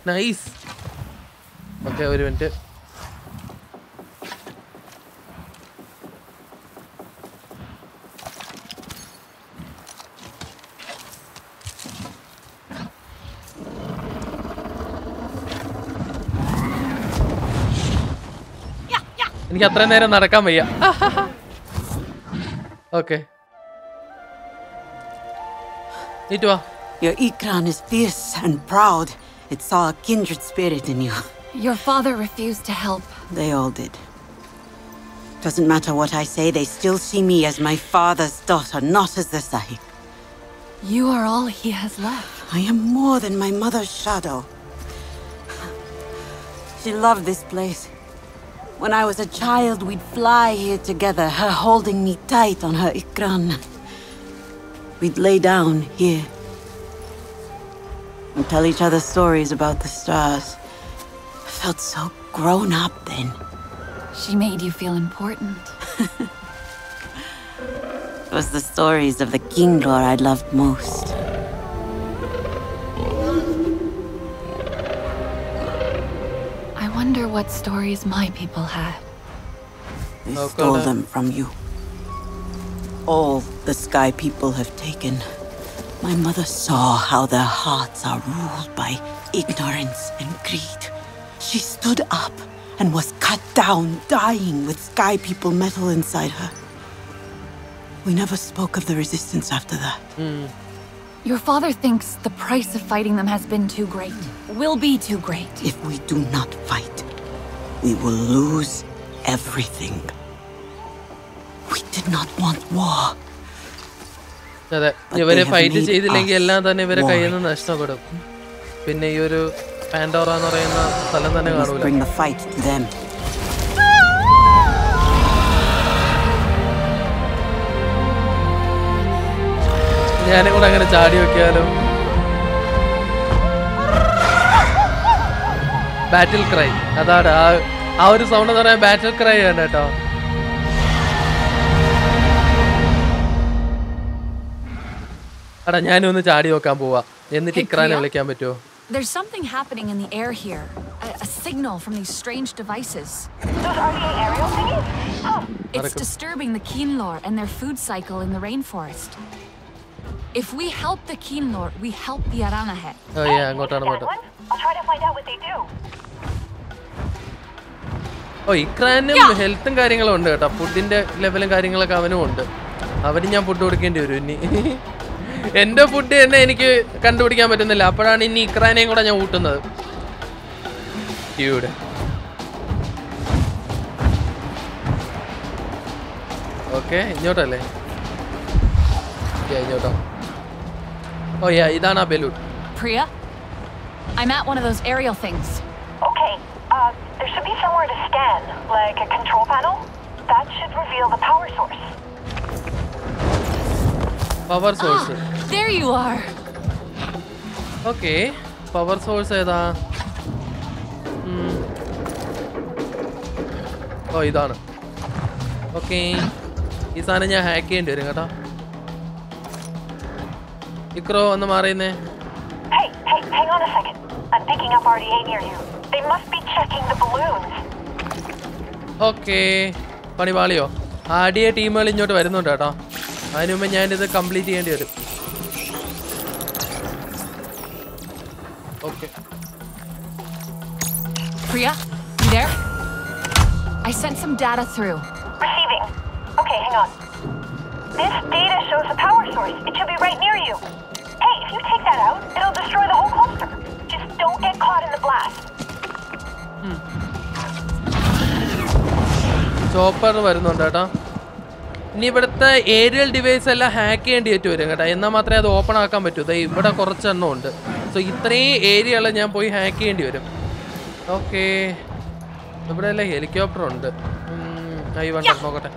Nice. Okay, ഒരു minute. എനിക്ക് അത്രയും നേരം നടക്കാൻ വയ്യ. Okay, Your Ikran is fierce and proud. It saw a kindred spirit in you. Your father refused to help. They all did. Doesn't matter what I say, they still see me as my father's daughter, not as the Sahib. You are all he has left. I am more than my mother's shadow. She loved this place. When I was a child, we'd fly here together, her holding me tight on her Ikran. We'd lay down here and tell each other stories about the stars. I felt so grown up then. She made you feel important. It was the stories of the Kinglor I loved most. I wonder what stories my people had. They stole them from you. All the Sky people have taken. My mother saw how their hearts are ruled by ignorance and greed. She stood up and was cut down, dying with Sky people metal inside her. We never spoke of the resistance after that. Your father thinks the price of fighting them has been too great. Will be too great. If we do not fight, we will lose everything. We did not want war. അതെ, ഇവരെ fight ചെയ്തില്ലെങ്കിൽ എല്ലാം തന്നെ ഇവരെ കയ്യിൽ നിന്ന് നഷ്ടപ്പെടും. പിന്നെ ഈ ഒരു പാൻഡോറ എന്ന് പറയുന്ന സ്ഥലം തന്നെ കാണൂല. ഞാനും കൂടെ അങ്ങനെ ചാടി വെക്കാലും. ബാറ്റിൽ ക്രൈ, അതാണ് ആ ഒരു സൗണ്ട് എന്ന് പറയാൻ ബാറ്റിൽ ക്രൈ ആണ് കേട്ടോ. എടാ, ഞാനും ഒന്ന് ചാടി നോക്കാൻ പോവാ, എന്നിട്ട് ഇക്രാനെ വിളിക്കാൻ പറ്റുമോ? There's something happening in the air here. A signal from these strange devices. Those RDA aerial thingies? Oh. It's disturbing the Kinlor and their food cycle in the rainforest. If we help the Kinlor, we help the Aranahe. Oh yeah, അങ്ങോട്ടാണ് പോട്ടെ. I'll try to find out what they do. ഓ, ഇക്രാനും ഹെൽത്തും കാര്യങ്ങളും ഉണ്ട് കേട്ടോ. ഫുഡിന്റെ ലെവലും കാര്യങ്ങളൊക്കെ അവനും ഉണ്ട്. അവന് ഞാൻ ഫുഡ് കൊടുക്കേണ്ടി വരും ഇനി. എന്റെ ഫുഡ് തന്നെ എനിക്ക് കണ്ടുപിടിക്കാൻ പറ്റുന്നില്ല. അപ്പോഴാണ് ഇനി ഇക്രാനെയും കൂടെ ഞാൻ കൂട്ടുന്നത്. ഓക്കെ, ഇങ്ങോട്ടല്ലേ? ഇങ്ങോട്ടോ. ഓ യാ, ഇതാണ് ആ balloon. Priya, I'm at one of those aerial things. Okay, there should be somewhere to scan, like a control panel. That should reveal the power source. Power source. There you are. Okay, power source ഏതാ? ഓ, ഇതാണ്. Okay, ഈ സാധനം ഞാൻ hack ചെയ്യേണ്ടി വരും കേട്ടോ. ഇക്രോ ഒന്ന് മാറിയുന്നേ. Hey, hang on a second. I'm picking up RDA near you. They must be checking the balloons. Okay, പണിപാളിയോ? ആദ്യ ടീമുകൾ ഇങ്ങോട്ട് വരുന്നുണ്ട് കേട്ടോ. അതിനു മുമ്പ് ഞാനിത് കംപ്ലീറ്റ് ചെയ്യേണ്ടി വരും. Okay. Priya, you there? I sent some data through. Receiving. Okay, hang on. This data shows the power source. It should be right near you. Hey, if you take that out, it'll destroy the whole cluster. Just don't get caught in the blast. Chopper വരുന്നുണ്ട് കേട്ടോ. ഇനി ഇവിടുത്തെ aerial device എല്ലാം hack ചെയ്യേണ്ടി വരും കേട്ടോ. എന്നാൽ മാത്രമേ അത് ഓപ്പൺ ആക്കാൻ പറ്റൂ. ഇവിടെ കുറച്ചെണ്ണം ഉണ്ട്. സോ ഇത്രയും ഏരിയകൾ ഞാൻ പോയി ഹാക്ക് ചെയ്യേണ്ടി വരും. ഓക്കെ, ഇവിടെ എല്ലാം ഹെലികോപ്റ്റർ ഉണ്ട്. ഈ വേണ്ട, നോക്കട്ടെ.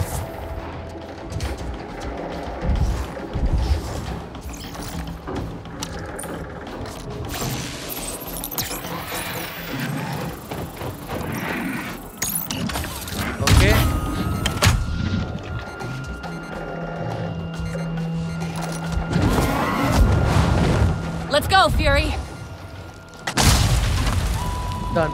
Okay, Let's go, Fury. Done.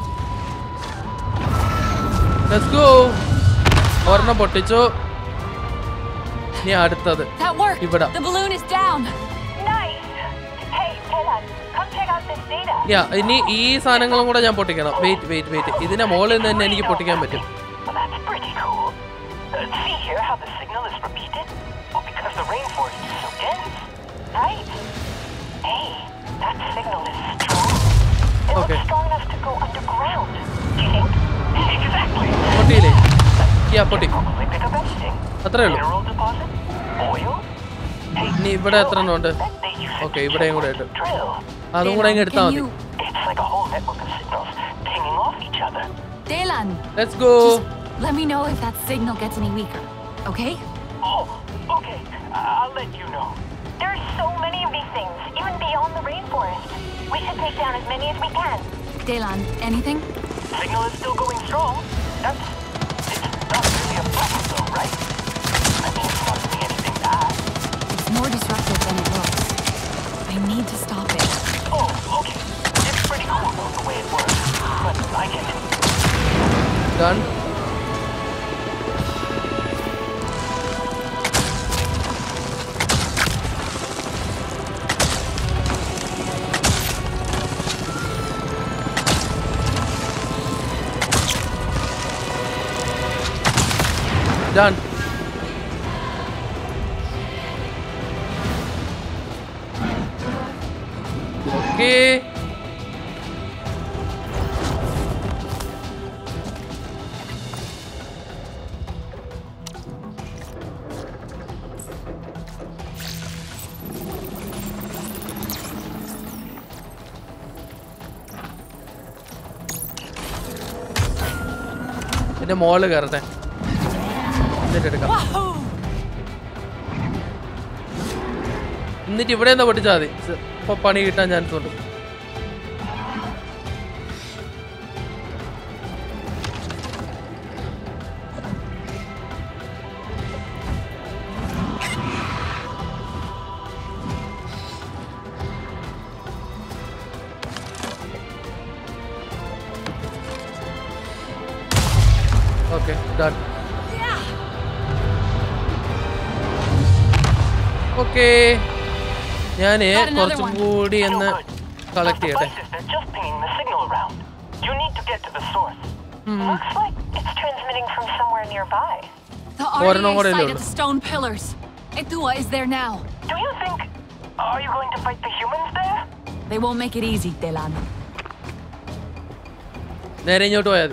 Let's go. ഒരെണ്ണം പൊട്ടിച്ചു. ഇനി അടുത്തത് ഇവിടെ. The balloon is down. Nice. Hey, Telan, come check out this data. ഇനി ഈ സാധനങ്ങളും കൂടെ ഞാൻ പൊട്ടിക്കണം. വെയിറ്റ്. ഇതിന്റെ മുകളിൽ നിന്ന് തന്നെ എനിക്ക് പൊട്ടിക്കാൻ പറ്റും. Well, that's pretty cool. See here how the signal is repeated? Well, because the rainforest is so dense, right? Hey, that signal is strong. It looks strong enough to go underground. Do you think? Exactly. പൊട്ടിയില്ലേ? പൊട്ടി. Probably pick up anything. അത്രേ ഉള്ളൂ. Mineral deposit? Oil? ഇനി ഇവിടെ എത്ര എണ്ണം ഉണ്ട്? Okay, ഇവിടെയും കൂടെ ഉണ്ട്. അതും കൂടെ ഇങ്ങ് എടുത്താൽ മതി. It's like a whole network of signals pinging off each other. Delan. Let's go. Just let me know if that signal gets any weaker, okay? Oh, okay. I'll let you know. There are so many of these things, even beyond the rainforest. We should take down as many as we can. Delan, anything? Signal is still going strong. It's not really a problem though, right? I mean, it's not doing anything bad. It's more disruptive than it looks. I need to stop it. Oh, okay. It's pretty cool though, the way it works. But I get it. Done. Done. Okay. ഇതിന്റെ മോള് കയറട്ടെ. എന്നിട്ട് ഇവിടെ എന്താ പൊട്ടിച്ചാൽ മതി. ഇപ്പൊ പണി കിട്ടാൻ ചാൻസ് ഉണ്ട്. Okay, done. ഓക്കെ, ഞാന് കുറച്ചും കൂടി ഒന്ന് കളക്ട് ചെയ്യട്ടെ. Looks like it's transmitting from somewhere nearby. The RDA site at the stone pillars. Etua is there now. Do you think... Are you going to fight the humans there? They won't make it easy, Delan. നേരെ ഇങ്ങോട്ട് പോയാൽ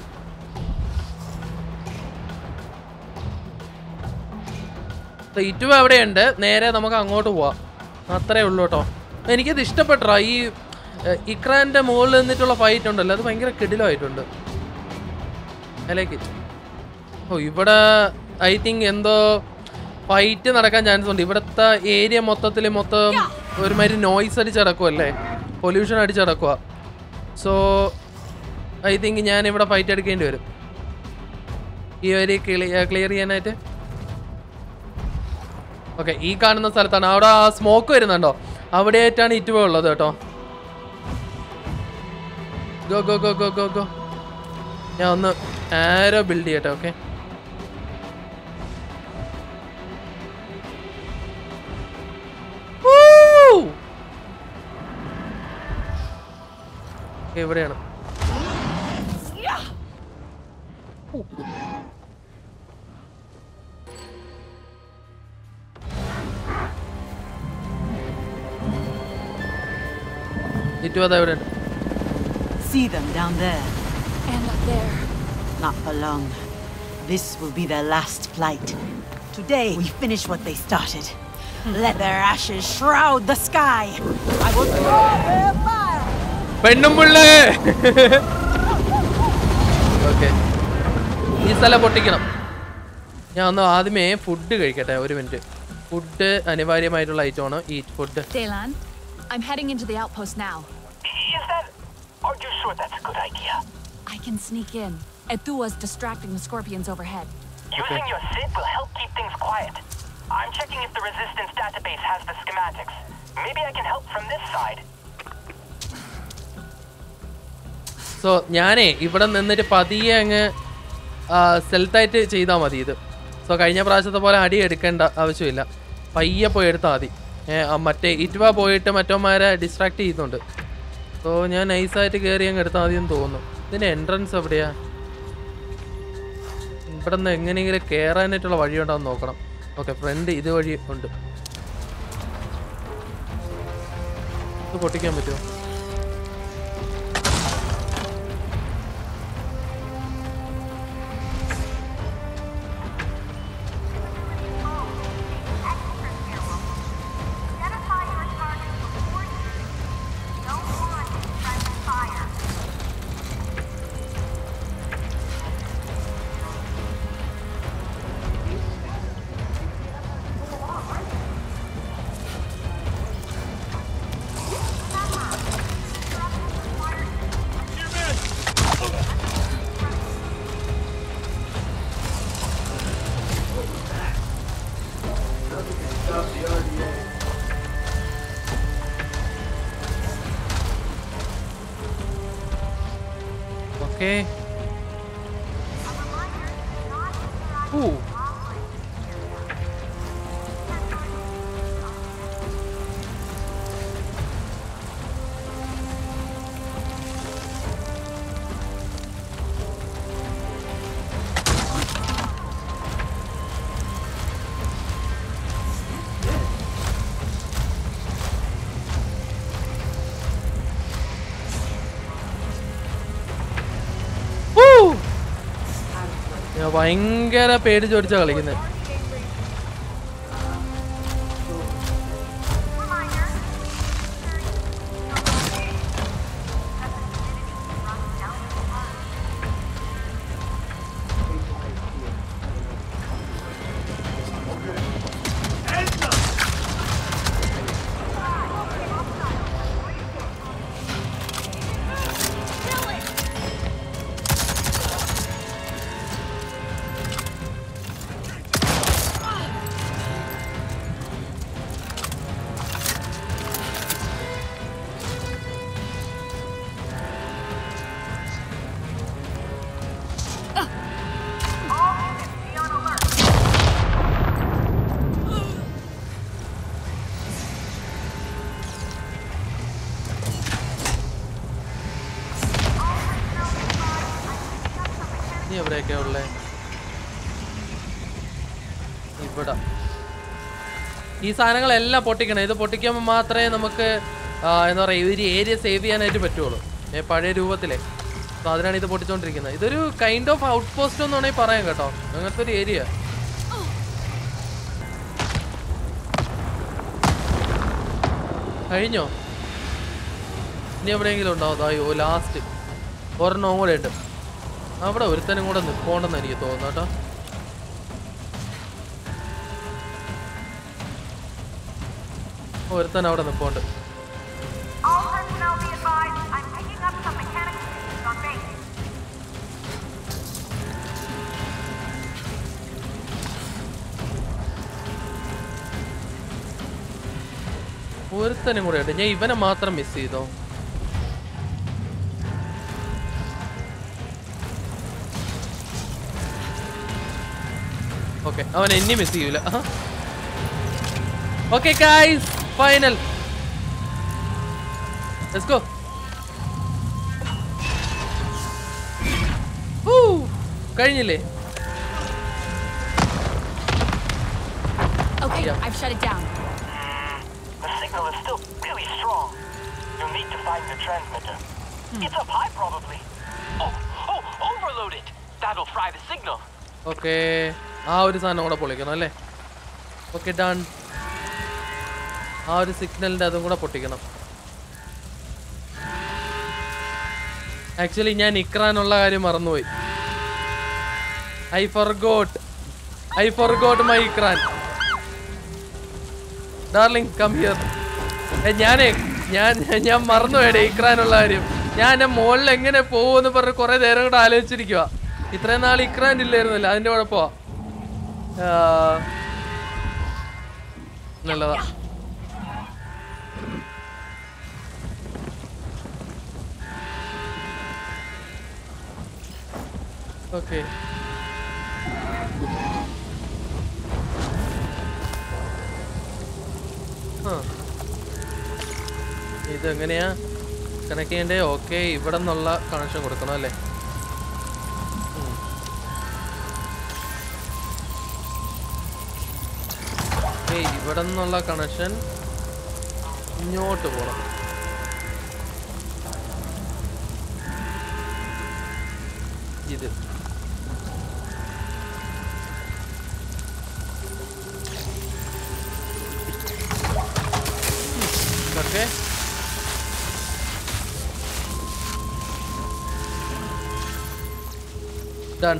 ഇറ്റുവ എവിടെയുണ്ട്. നേരെ നമുക്ക് അങ്ങോട്ട് പോവാം. അത്രേ ഉള്ളൂ കേട്ടോ. എനിക്കത് ഇഷ്ടപ്പെട്ടോ. ഈ ഇക്രാൻ്റെ മുകളിൽ നിന്നിട്ടുള്ള ഫൈറ്റ് ഉണ്ടല്ലോ, അത് ഭയങ്കര കിടിലമായിട്ടുണ്ട്. I like it. ഓ, ഇവിടെ ഐ തിങ്ക് എന്തോ ഫൈറ്റ് നടക്കാൻ ചാൻസ് ഉണ്ട്. ഇവിടുത്തെ ഏരിയ മൊത്തം ഒരുമാതിരി നോയ്സ് അടിച്ചടക്കുമല്ലേ, പൊല്യൂഷൻ അടിച്ചടക്കുക. സോ ഐ തിങ്ക് ഞാൻ ഇവിടെ ഫൈറ്റ് എടുക്കേണ്ടി വരും ഈ ഒരു ക്ലിയർ ചെയ്യാനായിട്ട്. ഓക്കെ, ഈ കാണുന്ന സ്ഥലത്താണ്. അവിടെ ആ സ്മോക്ക് വരുന്നുണ്ടോ, അവിടെയായിട്ടാണ് ഇറ്റുവ ഉള്ളത് കേട്ടോ. Go go go go go go. ഞാൻ ഒന്ന് ആരോ ബിൽഡ് ചെയ്യട്ടെ. ഓക്കെ, എവിടെയാണ്? See them down there. And up there. Not for long. This will be their last flight. Today we finish what they started. Let their ashes shroud the sky. I will throw their fire. പെണ്ണുമ്പുള്ളേ. Okay, ഈ സ്ഥലം പൊട്ടിക്കണം. ഞാൻ ഒന്ന് ആദ്യമേ food കഴിക്കട്ടെ. ഒരു minute. Food അനിവാര്യമായിട്ടുള്ള ഐറ്റമാണ് ഈ food. Delan, I'm heading into the outpost now. Is that... Are you sure that's a good idea? I can sneak in. Etua's distracting the scorpions overhead. Using your SID will help keep things quiet. I'm checking if the Resistance database has the schematics. Maybe I can help from this side. So ഞാനേ ഇവിടെ നിന്നിട്ട് പതിയെ അങ്ങ് സെൽത്തായിട്ട് ചെയ്താൽ മതി ഇത്. So കഴിഞ്ഞ പ്രാവശ്യത്തെ പോലെ അടി എടുക്കേണ്ട ആവശ്യമില്ല, പയ്യെ പോയി എടുത്താൽ മതി. മറ്റേ ഇറ്റുവ പോയിട്ട് മറ്റവന്മാരെ ഡിസ്ട്രാക്ട് ചെയ്യുന്നുണ്ട്. സോ ഞാൻ നൈസായിട്ട് കയറി അങ്ങ് എടുത്താൽ മതി എന്ന് തോന്നുന്നു. ഇതിൻ്റെ എൻട്രൻസ് എവിടെയാ? ഇവിടെ നിന്ന് എങ്ങനെയെങ്കിലും കയറാനായിട്ടുള്ള വഴിയുണ്ടോയെന്ന് നോക്കണം. ഓക്കെ, ഫ്രണ്ട് ഇത് വഴി ഉണ്ട്. ഇത് പൊട്ടിക്കാൻ പറ്റുമോ? Okay. Ooh. ഭയങ്കര പേടി ചോദിച്ചാ കളിക്കുന്നത്. എവിടെയൊക്കെയാ ഉള്ളേ? ഇവിടെ ഈ സാധനങ്ങളെല്ലാം പൊട്ടിക്കണം. ഇത് പൊട്ടിക്കുമ്പോൾ മാത്രമേ നമുക്ക് എന്താ പറയുക ഒരു ഏരിയ സേവ് ചെയ്യാനായിട്ട് പറ്റുള്ളൂ, പഴയ രൂപത്തിലെ. അപ്പോൾ അതിനാണ് ഇത് പൊട്ടിച്ചുകൊണ്ടിരിക്കുന്നത്. ഇതൊരു കൈൻഡ് ഓഫ് ഔട്ട് പോസ്റ്റ് എന്ന് വേണമെങ്കിൽ പറയാം കേട്ടോ, അങ്ങനത്തെ ഒരു ഏരിയ. കഴിഞ്ഞോ? ഇനി എവിടെയെങ്കിലും ഉണ്ടാവും? അയ്യോ, ലാസ്റ്റ് ഒരെണ്ണവും കൂടെ ഉണ്ട്. അവിടെ ഒരുത്തനും കൂടെ നിൽക്കോണ്ടെന്ന് എനിക്ക് തോന്നുന്നു കേട്ടോ. ഒരുത്തൻ അവിടെ നിൽക്കോണ്ട്. ഒരുത്തനും കൂടെ ഉണ്ട്. ഞാൻ ഇവനെ മാത്രം മിസ് ചെയ്തോ? ഓക്കെ, അവൻ എന്നെ മിസ് ചെയ്യൂല. Okay guys, final. Let's go. കഴിഞ്ഞില്ലേ? Okay, I've shut it down. The signal is still really strong. You'll need to find the transmitter. It's up high probably. Oh, overload it. That'll fry the signal. Okay, ആ ഒരു സാധനം കൂടെ പൊളിക്കണം അല്ലേ? Okay, done. ആ ഒരു സിഗ്നലിൻ്റെ അതും കൂടെ പൊട്ടിക്കണം. ആക്ച്വലി ഞാൻ ഇക്രാനുള്ള കാര്യം മറന്നുപോയി. I forgot my Ikran. Darling, come here. ഞാൻ മറന്നുപോയടേ ഇക്രാനുള്ള കാര്യം. ഞാൻ എൻ്റെ മുകളിൽ എങ്ങനെ പോകുമെന്ന് പറഞ്ഞ് കുറേ നേരം കൂടെ ആലോചിച്ചിരിക്കുക. ഇത്രയും നാൾ ഇക്രാൻ ഇല്ലായിരുന്നല്ലോ, അതിൻ്റെ കുഴപ്പമാ. നല്ലതാ. ഓക്കെ ഇതെങ്ങനെയാ കണക്ട് ചെയ്യണ്ടേ? ഓക്കെ, ഇവിടെ നിന്നുള്ള കണക്ഷൻ കൊടുക്കണം അല്ലേ? ഇവിടെ നിന്നുള്ള കണക്ഷൻ ഇങ്ങോട്ട് പോകണം. ഇത് ഓക്കെ. Done.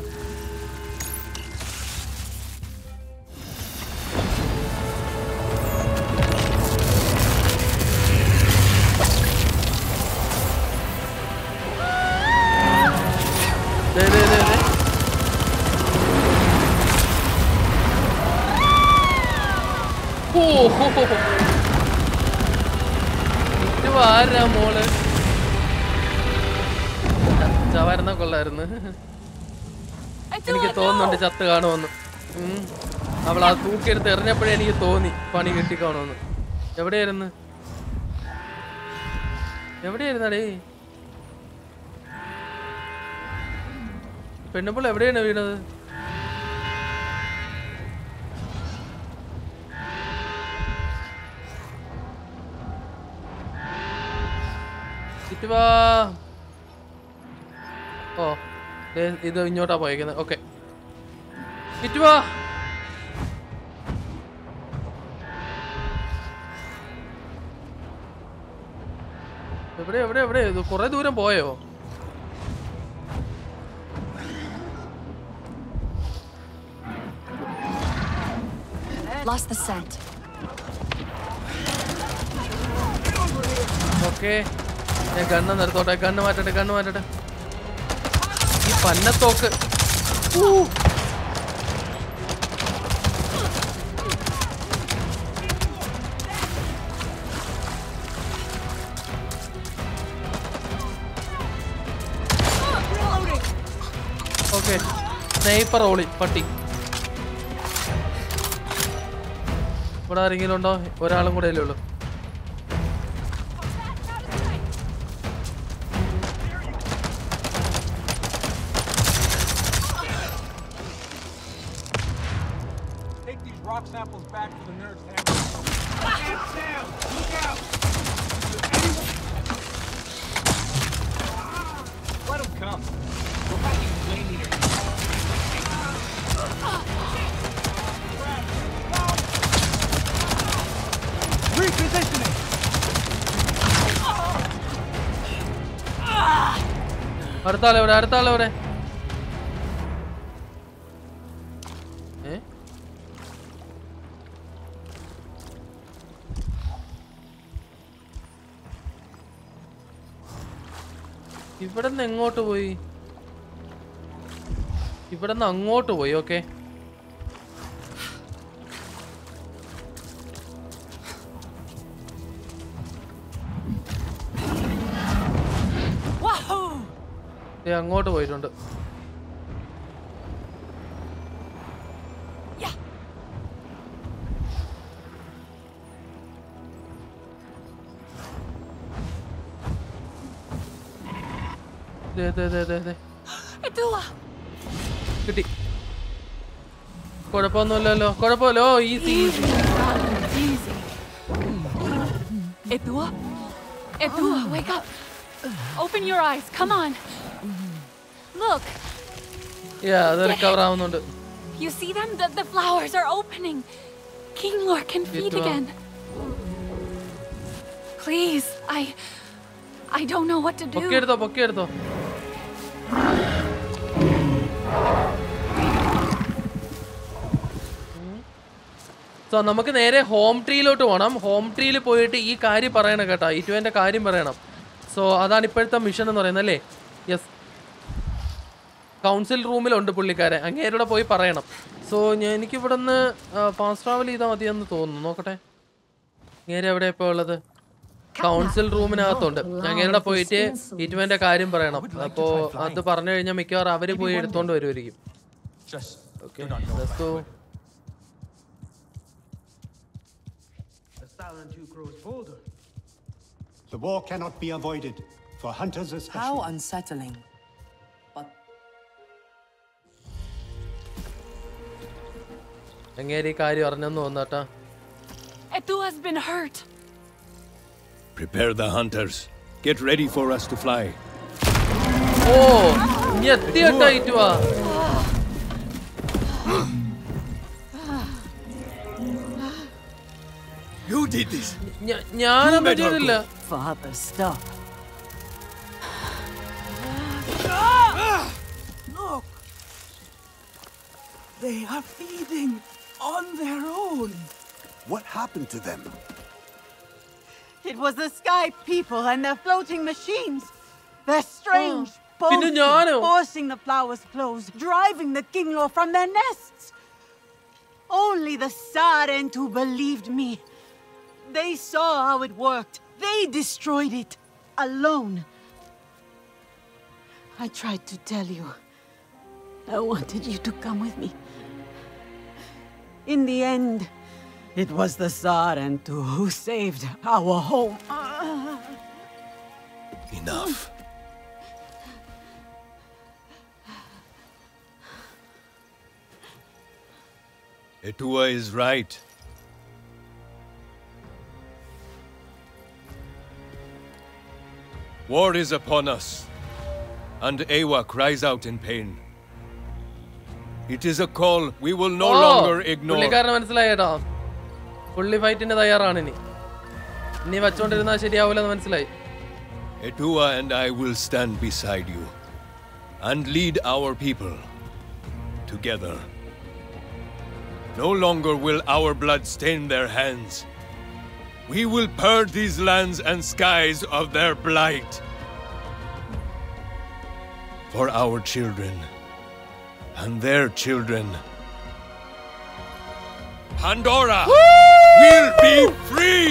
De. ഇത് വാരാ മോള്. ചാവായിരുന്ന കൊള്ളായിരുന്നു. എനിക്ക് തോന്നുന്നുണ്ട് ചത്ത് കാണുമെന്ന്. അവൾ ആ തൂക്കിയെടുത്ത് എറിഞ്ഞപ്പോഴേ എനിക്ക് തോന്നി പണി കിട്ടിക്കാണുമെന്ന്. എവിടെയായിരുന്നടേ പെണ്ണുമ്പോൾ? എവിടെയാണ് വീണത്? ചുറ്റുവാ. ഓ ഇത് ഇങ്ങോട്ടാ പോയേക്കുന്നത്. ഓക്കെ, ചുറ്റുവാ. എവിടെ ഇത് കുറെ ദൂരം പോയോ? Lost the scent. ഓക്കെ, ഞാൻ ഗണ്ണ് നിർത്തോട്ടെ. ഗണ്ണ് മാറ്റട്ടെ. ഈ പന്നത്തോക്ക്. ഓക്കെ, സ്നൈപ്പർ ഓളി പട്ടി. ഇവിടെ ആരെങ്കിലും ഉണ്ടോ? ഒരാളും കൂടെ അല്ലേ ഉള്ളൂ. Rock samples back to the nerds. Hands down! Look out! Let them come. We're fighting flame eaters. Repositioning! അടുത്ത ആളെവിടെ? ഇവിടെ നിന്ന് എങ്ങോട്ട് പോയി? ഇവിടെ നിന്ന് അങ്ങോട്ട് പോയി. ഓക്കെ, അങ്ങോട്ട് പോയിട്ടുണ്ട്. കിട്ടി. കുഴപ്പമൊന്നുമില്ലല്ലോ. കുഴപ്പമില്ലോ. Easy. Epua, wake up. Open your eyes. Come on. Look. അത് റിക്കവർ ആവുന്നുണ്ട്. You see them? The flowers are opening. King Lord can feed again. Please, I don't know what to do. പൊക്കിയെടുത്തോ. So നമുക്ക് നേരെ home ട്രീയിലോട്ട് പോകണം. Home ട്രീയിൽ പോയിട്ട് ഈ കാര്യം പറയണം കേട്ടോ. ഇറ്റുവിൻ്റെ കാര്യം പറയണം. സോ അതാണ് ഇപ്പോഴത്തെ മിഷൻ എന്ന് പറയുന്നത് അല്ലേ? യെസ്, കൗൺസിൽ റൂമിലുണ്ട് പുള്ളിക്കാരെ. അങ്ങേരുടെ പോയി പറയണം. സോ എനിക്കിവിടെ നിന്ന് ഫാസ്റ്റ് ട്രാവൽ ചെയ്താൽ മതിയെന്ന് തോന്നുന്നു. നോക്കട്ടെ, അങ്ങേരെ എവിടെ ഇപ്പോൾ ഉള്ളത്? കൗൺസിൽ റൂമിനകത്തുണ്ട്. ഞങ്ങളുടെ പോയിട്ട് ട്രീറ്റ്മെന്റിന്റെ കാര്യം പറയണം. അപ്പോ അത് പറഞ്ഞു കഴിഞ്ഞാൽ മിക്കവാറും അവര് പോയി എടുത്തോണ്ട് വരുമായിരിക്കും. Okay, let's go. The war cannot be avoided, for hunters especially. How unsettling. But എങ്ങനെ ഈ കാര്യം അറിഞ്ഞെന്ന് തോന്നാട്ടാ. Etu has been hurt. Prepare the hunters. Get ready for us to fly. ഓ ഇനി എത്തിയിട്ടായിട്ടുവാ. You did this. ഞാനൊന്നും ചെയ്തില്ല. Father, stop. Look! They are feeding on their own. What happened to them? It was the sky people and their floating machines. Their strange പിന്നെ boats ഞാനോ? forcing the flowers closed, driving the Kinglor from their nests. Only the Sarentu believed me. They saw how it worked. They destroyed it. Alone. I tried to tell you. I wanted you to come with me. In the end, it was the Sarentu who saved our home. Enough. Etua is right. War is upon us, and Ewa cries out in pain. It is a call we will no longer ignore. പുള്ളിക്കാരന് മനസ്സിലായിട്ടോ. പുള്ളി ഫൈറ്റിന് തയ്യാറാണ് ഇനി. ഇനി വച്ചോണ്ടിരുന്നാൽ ശരിയാവൂലെന്ന് മനസ്സിലായി. Etua and I will stand beside you and lead our people together. No longer will our blood stain their hands. We will purge these lands and skies of their blight. For our children and their children, Pandora will be free!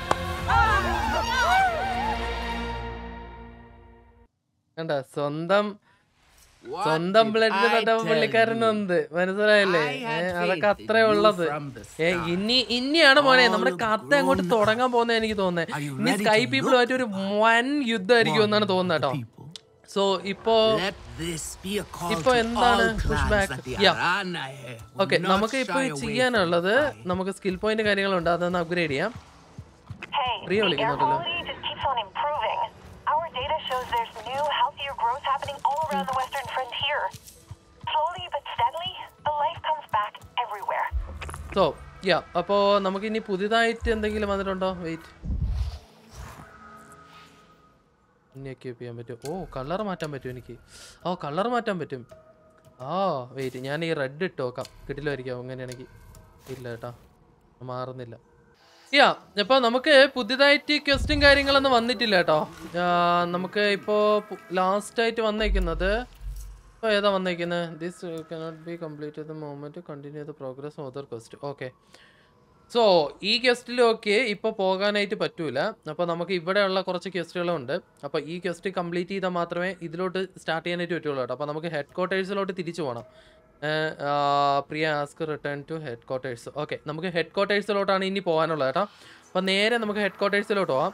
കണ്ട സ്വന്തം blood തൊട്ട പുള്ളിക്കാരനുണ്ട്. മനസ്സിലായില്ലേ? അതൊക്കെ അത്രേ ഉള്ളത്. ഇനിയാണ് മോനെ നമ്മുടെ കഥ അങ്ങോട്ട് തുടങ്ങാൻ പോകുന്നത് എനിക്ക് തോന്നുന്നത്. ഇനി സ്കൈ പീപ്പിളുമായിട്ട് ഒരു വൻ യുദ്ധമായിരിക്കും എന്നാണ് തോന്നുന്നത് കേട്ടോ. സോ ഇപ്പോ എന്താണ് പുഷ് ബാക്ക്? ഓക്കെ, നമുക്ക് ഇപ്പൊ ചെയ്യാനുള്ളത് നമുക്ക് സ്കിൽ പോയിന്റ് കാര്യങ്ങളുണ്ട്, അതൊന്ന് അപ്ഗ്രേഡ് ചെയ്യാം. പ്രിയ വിളിക്കുന്നുണ്ടല്ലോ. Our data shows there's new, healthier growth happening all around the western frontier. Slowly but steadily, the life comes back everywhere. So, yeah, അപ്പോ നമുക്ക് ഇനി പുതിയതായിട്ട് എന്തെങ്കിലും വന്നിട്ടുണ്ടോ? വെയിറ്റ്, ഇനി എക്യൂപ്പ് ചെയ്യാൻ പറ്റും. ഓ, കളർ മാറ്റാൻ പറ്റും എനിക്ക്. ഓ, കളർ മാറ്റാൻ പറ്റും. വെയിറ്റ്, ഞാൻ ഈ റെഡ് ഇട്ട് നോക്കാം. കിട്ടില്ലായിരിക്കാം അങ്ങനെയാണെങ്കിൽ. ഇല്ല കേട്ടോ, മാറുന്നില്ല. അപ്പോൾ നമുക്ക് പുതിയതായിട്ട് ക്വസ്റ്റും കാര്യങ്ങളൊന്നും വന്നിട്ടില്ല കേട്ടോ. നമുക്ക് ഇപ്പോൾ ലാസ്റ്റായിട്ട് വന്നേക്കുന്നത് ഇപ്പോൾ ഏതാ വന്നേക്കുന്നത്? This cannot be complete the movement continue the progress other quest. Okay, so ഈ ക്വസ്റ്റിലൊക്കെ ഇപ്പോൾ പോകാനായിട്ട് പറ്റൂല. അപ്പോൾ നമുക്ക് ഇവിടെയുള്ള കുറച്ച് ക്വസ്റ്റുകളുണ്ട്. അപ്പോൾ ഈ ക്വസ്റ്റ് കംപ്ലീറ്റ് ചെയ്താൽ മാത്രമേ ഇതിലോട്ട് സ്റ്റാർട്ട് ചെയ്യാനായിട്ട് പറ്റുള്ളൂ കേട്ടോ. അപ്പോൾ നമുക്ക് ഹെഡ് ക്വാർട്ടേഴ്സിലോട്ട് തിരിച്ചു പോകണം. Priya ask return to headquarters. Okay, നമുക്ക് ഹെഡ് ക്വാർട്ടേഴ്സിലോട്ടാണ് ഇനി പോകാനുള്ളത് കേട്ടോ. അപ്പം നേരെ നമുക്ക് ഹെഡ് ക്വാർട്ടേഴ്സിലോട്ട് പോവാം.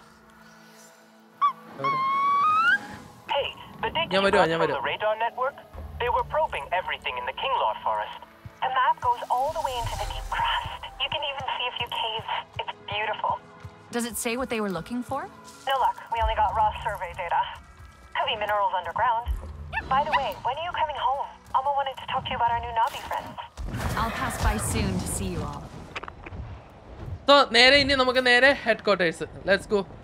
ഞാൻ വരുവാ. They were probing everything in the Kinglor forest. The map goes all the way into the deep crust. You can even see a few caves. It's beautiful. Does it say what they were looking for? No luck. We only got raw survey data. Could be minerals underground. By the way, when are you coming home? Amma wanted to talk to you about our new Navi friends. I'll pass by soon to see you all. So, നേരെ ഇനി നമുക്ക് നേരെ head quarters. Let's go.